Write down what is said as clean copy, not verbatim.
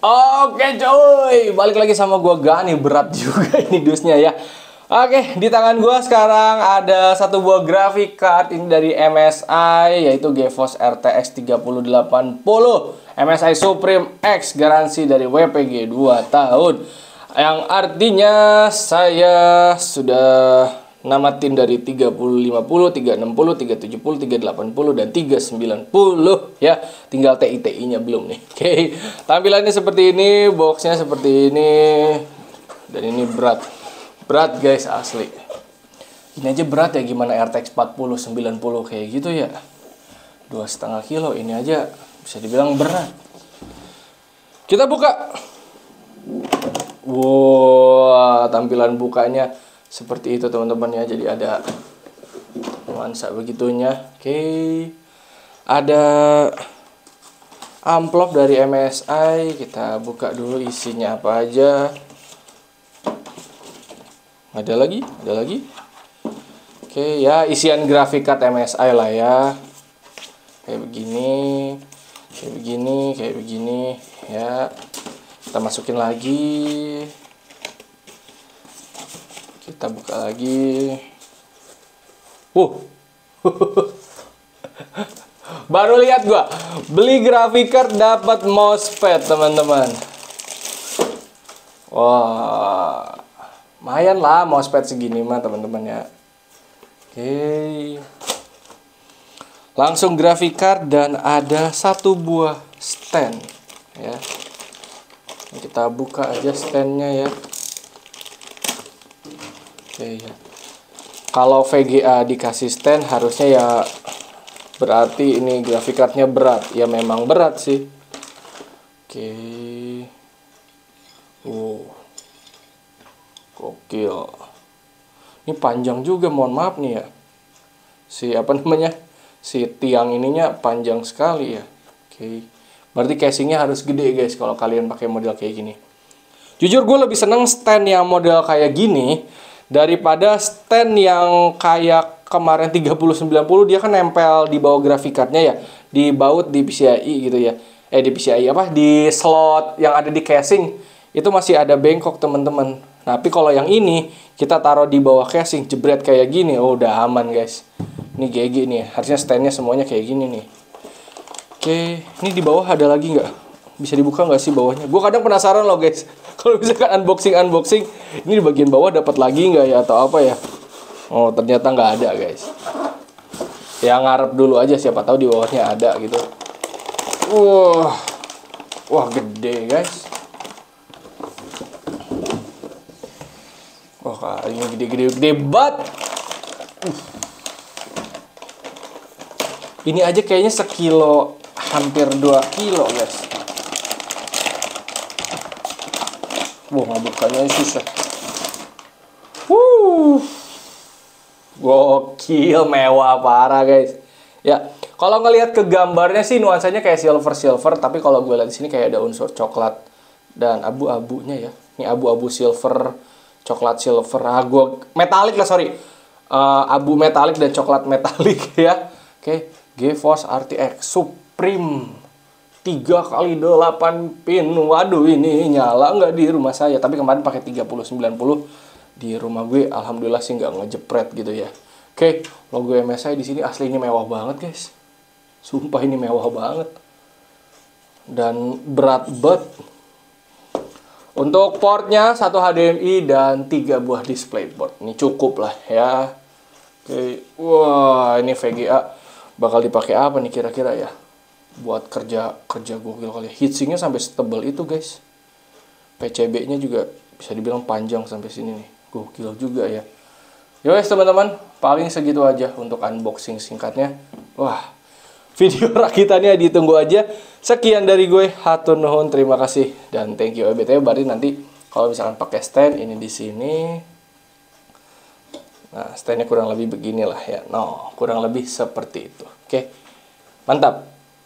Oke coy, balik lagi sama gua Gani. Berat juga ini dusnya ya. Oke, di tangan gua sekarang ada satu buah graphic card ini dari MSI, yaitu GeForce RTX 3080 MSI Supreme X, garansi dari WPG 2 tahun. Yang artinya saya sudah namatin dari 3050, 360, 370, 380 dan 390 ya. Tinggal TI-TI-nya belum nih. Oke. Tampilannya seperti ini, boxnya seperti ini. Dan ini berat. Berat guys, asli. Ini aja berat ya, gimana RTX 40 90 kayak gitu ya. 2,5 kilo ini aja bisa dibilang berat. Kita buka. Wow, tampilan bukanya seperti itu teman-teman ya. Jadi ada nuansa begitunya. Oke. Ada amplop dari MSI. Kita buka dulu isinya apa aja. Ada lagi. Oke ya, isian graphic card MSI lah ya. Kayak begini ya. Kita masukin lagi. Kita buka lagi. Baru lihat gua beli graphic card dapat mousepad teman-teman. Wah, lumayan lah mousepad segini mah teman-teman ya. Oke. Langsung graphic card dan ada satu buah stand ya. Ini kita buka aja standnya ya. Oke ya. Kalau VGA dikasih stand harusnya ya berarti ini graphic cardnya berat. Ya memang berat sih. Oke. Gokil. Ini panjang juga, mohon maaf nih ya. Si tiang ininya panjang sekali ya. Oke. Berarti casingnya harus gede guys kalau kalian pakai model kayak gini. Jujur gue lebih seneng stand yang model kayak gini daripada stand yang kayak kemarin 3090. Dia kan nempel di bawah graphic cardnya ya, di baut di PCIe gitu ya. Di PCIe apa? Di slot yang ada di casing itu masih ada bengkok teman-teman. Tapi kalau yang ini kita taruh di bawah casing, jebret kayak gini, oh udah aman guys. Ini GG nih, harusnya standnya semuanya kayak gini nih. Oke, ini di bawah ada lagi nggak? Bisa dibuka nggak sih bawahnya? Gue kadang penasaran loh guys. Kalau misalkan unboxing, ini di bagian bawah dapat lagi nggak ya atau apa ya? Oh ternyata nggak ada guys. Ya ngarep dulu aja, siapa tahu di bawahnya ada gitu. Wah gede guys. Wah ini gede banget. Ini aja kayaknya sekilo, hampir 2 kilo guys. Wah ngebukanya susah. Gokil, mewah parah guys. Ya, kalau ngelihat ke gambarnya sih nuansanya kayak silver, tapi kalau gue lihat di sini kayak ada unsur coklat dan abu-abunya ya. Ini abu-abu silver, coklat silver. Metalik lah, sorry. Abu metalik dan coklat metalik ya. Oke, GeForce RTX Supreme 3x8 pin. Waduh, ini nyala nggak di rumah saya? Tapi kemarin pakai 3090 di rumah gue, alhamdulillah sih nggak ngejepret gitu ya. Oke, logo MSI di sini asli ini mewah banget guys. Sumpah ini mewah banget. Dan berat banget. Untuk portnya 1 HDMI dan 3 buah DisplayPort. Ini cukup lah ya. Oke, wah ini VGA bakal dipakai apa nih kira-kira ya? Buat kerja gokil kali. Heatsinknya sampai setebal itu guys. PCB-nya juga bisa dibilang panjang sampai sini nih. Gokil juga ya. Yowes teman-teman, paling segitu aja untuk unboxing singkatnya. Wah, video rakitannya ditunggu aja. Sekian dari gue, hatur nuhun, terima kasih dan thank you. BTW berarti nanti kalau misalkan pakai stand ini di sini. Nah, standnya kurang lebih beginilah ya. No, kurang lebih seperti itu. Oke. Mantap.